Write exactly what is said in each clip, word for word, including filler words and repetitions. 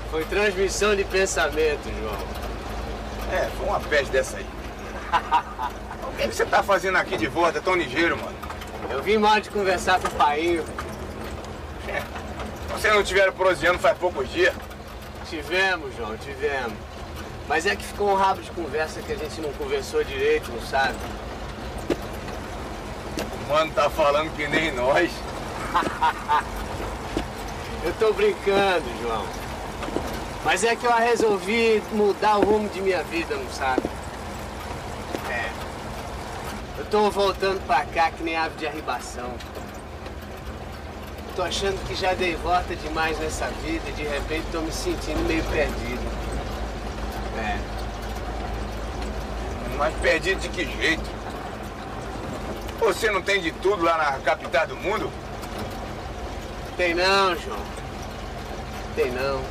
Foi transmissão de pensamento, João. É, foi uma peste dessa aí. O que você tá fazendo aqui de volta tão ligeiro, mano? Eu vim mal de conversar com o painho. É. Vocês não tiveram proseando faz poucos dias? Tivemos, João, tivemos. Mas é que ficou um rabo de conversa que a gente não conversou direito, não sabe? O mano tá falando que nem nós. Eu tô brincando, João. Mas é que eu resolvi mudar o rumo de minha vida, não sabe? É. Eu tô voltando pra cá que nem ave de arribação. Eu tô achando que já dei volta demais nessa vida e de repente tô me sentindo meio perdido. É. Mas perdido de que jeito? Você não tem de tudo lá na capital do mundo? Tem não, João. Tem não.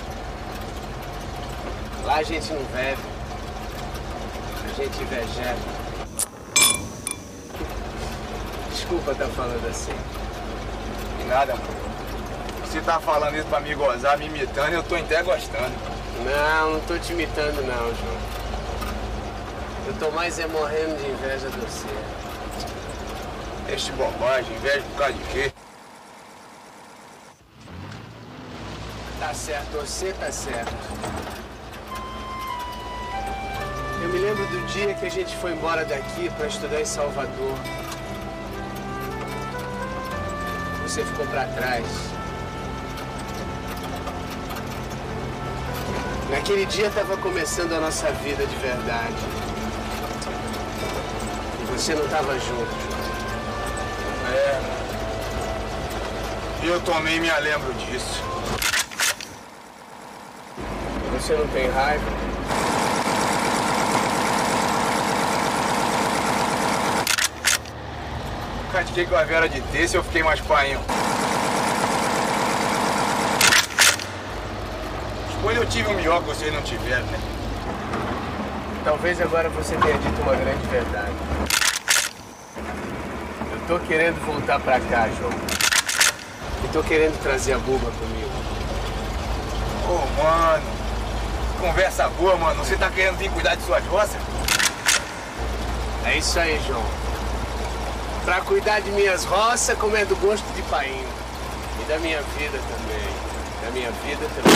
Lá a gente não bebe. A gente vegeta. Desculpa estar falando assim. Nada, mano. Você tá falando isso pra me gozar, me imitando, eu tô até gostando. Não, não tô te imitando não, João. Eu tô mais é morrendo de inveja de você. Deixa de bobagem, inveja por causa de quê? Tá certo, você tá certo. Eu me lembro do dia que a gente foi embora daqui pra estudar em Salvador. Você ficou pra trás. Naquele dia estava começando a nossa vida de verdade. E você não estava junto. É. Eu também me lembro disso. Você não tem raiva? Critiquei com a Vera de ter se eu fiquei mais painho. Quando eu tive um melhor que vocês não tiveram, né? Talvez agora você tenha dito uma grande verdade. Eu tô querendo voltar pra cá, João. E tô querendo trazer a Buba comigo. Ô, oh, mano. Conversa boa, mano. Você tá querendo vir cuidar de suas roças? É isso aí, João. Pra cuidar de minhas roças, como é do gosto de painho. E da minha vida também. Da minha vida também.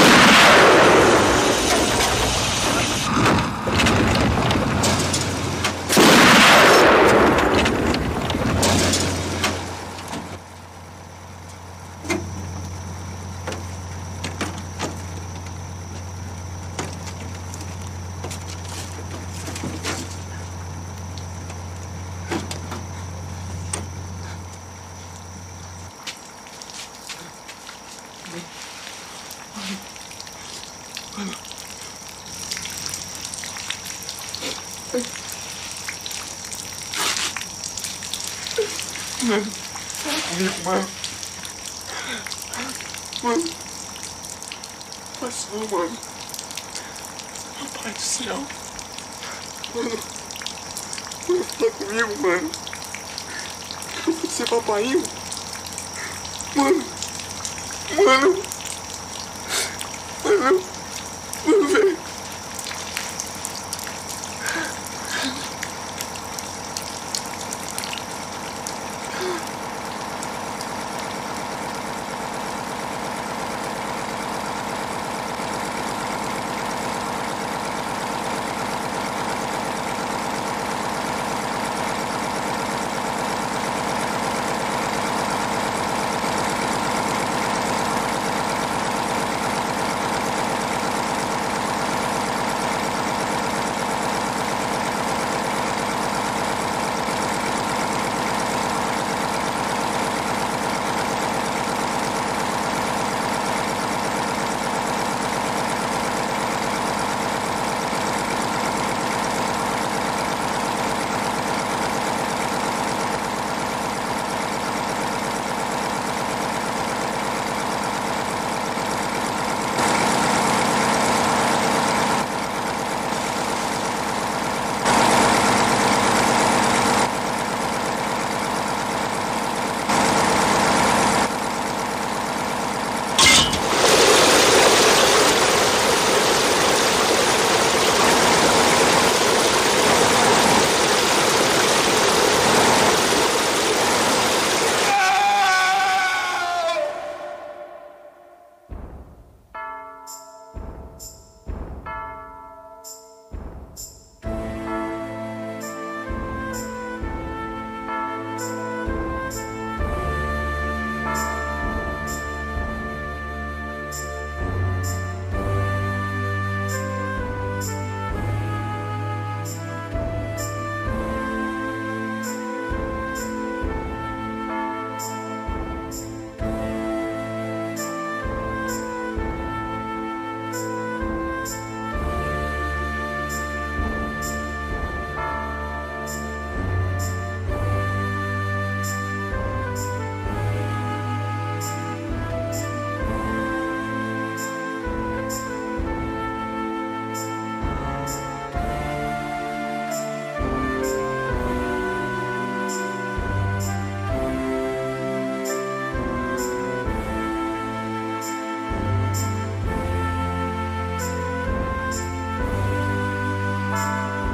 Mano, comigo, mano. Mano. Faz não, mano. Meu pai do céu. Mano. Mano, fala comigo, mano. Eu vou ser papaiinho. Mano. Mano. Mano. Mano, velho. velho.